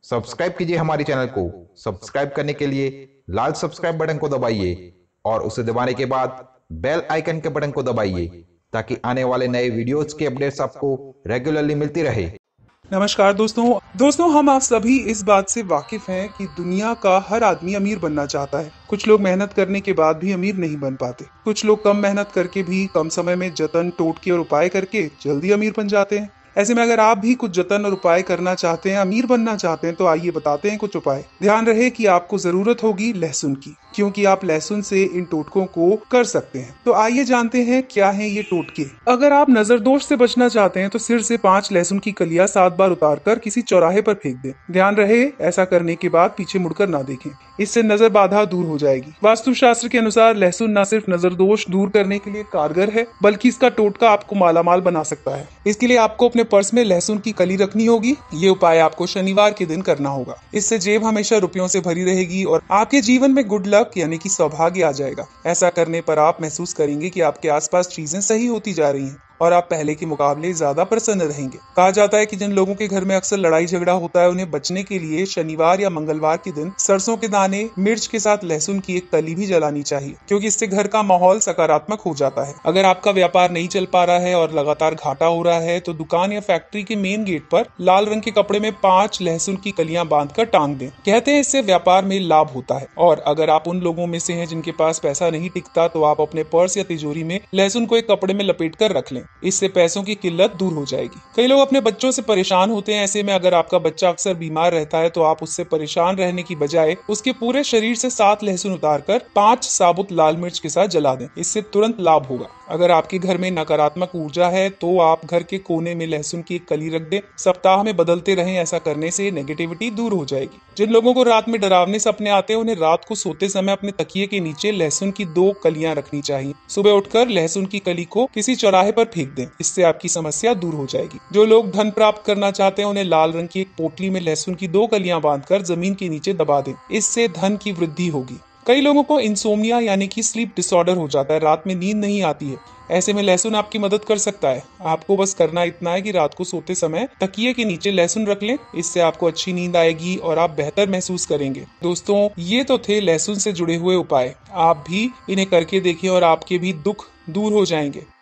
Subscribe कीजिए हमारे channel को। सब्सक्राइब करने के लिए लाल सब्सक्राइब बटन को दबाइए और उसे दबाने के बाद बेल आइकन के बटन को दबाइए ताकि आने वाले नए वीडियोज के अपडेट्स आपको रेगुलरली मिलती रहे। नमस्कार दोस्तों हम आप सभी इस बात से वाकिफ हैं कि दुनिया का हर आदमी अमीर बनना चाहता है। कुछ लोग मेहनत करने के बाद भी अमीर नहीं बन पाते। कुछ लोग कम मेहनत करके भी कम समय में जतन, टोटके और उपाय करके जल्दी अमीर बन जाते हैं। ऐसे में अगर आप भी कुछ जतन और उपाय करना चाहते हैं, अमीर बनना चाहते हैं, तो आइए बताते हैं कुछ उपाय। ध्यान रहे कि आपको जरूरत होगी लहसुन की, क्योंकि आप लहसुन से इन टोटकों को कर सकते हैं। तो आइए जानते हैं क्या है ये टोटके। अगर आप नजर दोष से बचना चाहते हैं तो सिर से 5 लहसुन की कलियां 7 बार उतारकर किसी चौराहे पर फेंक दें। ध्यान रहे ऐसा करने के बाद पीछे मुड़कर ना देखें, इससे नजर बाधा दूर हो जाएगी। वास्तुशास्त्र के अनुसार लहसुन न सिर्फ नजर दोष दूर करने के लिए कारगर है, बल्कि इसका टोटका आपको मालामाल बना सकता है। इसके लिए आपको अपने पर्स में लहसुन की कली रखनी होगी। ये उपाय आपको शनिवार के दिन करना होगा। इससे जेब हमेशा रुपयों से भरी रहेगी और आपके जीवन में गुड लक यानी कि सौभाग्य आ जाएगा। ऐसा करने पर आप महसूस करेंगे कि आपके आसपास चीजें सही होती जा रही हैं और आप पहले के मुकाबले ज्यादा प्रसन्न रहेंगे। कहा जाता है कि जिन लोगों के घर में अक्सर लड़ाई झगड़ा होता है, उन्हें बचने के लिए शनिवार या मंगलवार के दिन सरसों के दाने, मिर्च के साथ लहसुन की एक कली भी जलानी चाहिए, क्योंकि इससे घर का माहौल सकारात्मक हो जाता है। अगर आपका व्यापार नहीं चल पा रहा है और लगातार घाटा हो रहा है, तो दुकान या फैक्ट्री के मेन गेट पर लाल रंग के कपड़े में 5 लहसुन की कलियां बांधकर टांग दें। कहते हैं इससे व्यापार में लाभ होता है। और अगर आप उन लोगों में से हैं जिनके पास पैसा नहीं टिकता, तो आप अपने पर्स या तिजोरी में लहसुन को एक कपड़े में लपेट कर रख लें। इससे पैसों की किल्लत दूर हो जाएगी। कई लोग अपने बच्चों से परेशान होते हैं। ऐसे में अगर आपका बच्चा अक्सर बीमार रहता है, तो आप उससे परेशान रहने की बजाय उसके पूरे शरीर से 7 लहसुन उतारकर 5 साबुत लाल मिर्च के साथ जला दें। इससे तुरंत लाभ होगा। अगर आपके घर में नकारात्मक ऊर्जा है, तो आप घर के कोने में लहसुन की एक कली रख दें। सप्ताह में बदलते रहें। ऐसा करने से नेगेटिविटी दूर हो जाएगी। जिन लोगों को रात में डरावने सपने आते हैं, उन्हें रात को सोते समय अपने तकिए के नीचे लहसुन की 2 कलियां रखनी चाहिए। सुबह उठकर लहसुन की कली को किसी चौराहे पर फेंक दें। इससे आपकी समस्या दूर हो जाएगी। जो लोग धन प्राप्त करना चाहते हैं, उन्हें लाल रंग की एक पोटली में लहसुन की 2 कलियां बांधकर जमीन के नीचे दबा दें। इससे धन की वृद्धि होगी। कई लोगों को इंसोम्निया यानी कि स्लीप डिसऑर्डर हो जाता है, रात में नींद नहीं आती है। ऐसे में लहसुन आपकी मदद कर सकता है। आपको बस करना इतना है कि रात को सोते समय तकिए के नीचे लहसुन रख लें। इससे आपको अच्छी नींद आएगी और आप बेहतर महसूस करेंगे। दोस्तों, ये तो थे लहसुन से जुड़े हुए उपाय। आप भी इन्हें करके देखिए और आपके भी दुख दूर हो जाएंगे।